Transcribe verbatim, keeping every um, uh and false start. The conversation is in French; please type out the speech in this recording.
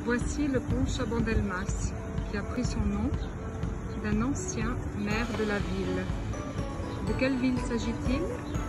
Voici le pont Chabandelmas, qui a pris son nom d'un ancien maire de la ville. De quelle ville s'agit-il?